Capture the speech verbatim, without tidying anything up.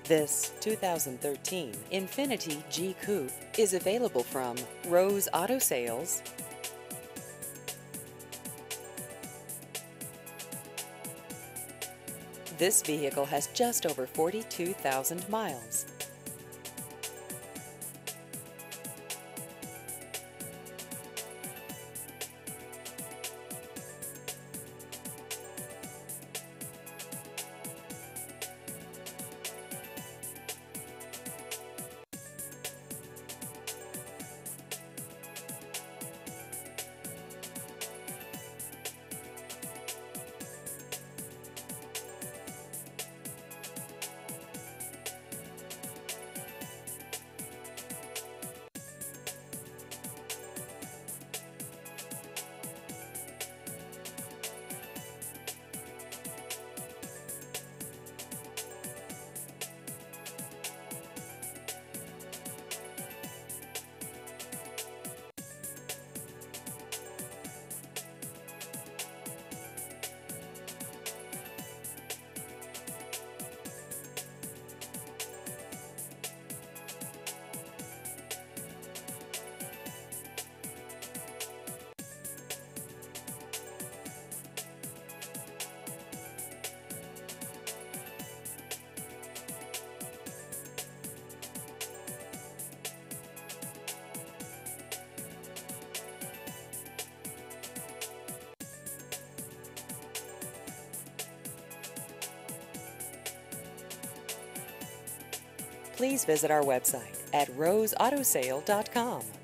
This two thousand thirteen Infiniti G Coupe is available from Rose Auto Sales. This vehicle has just over forty-two thousand miles. Please visit our website at rose auto sale dot com.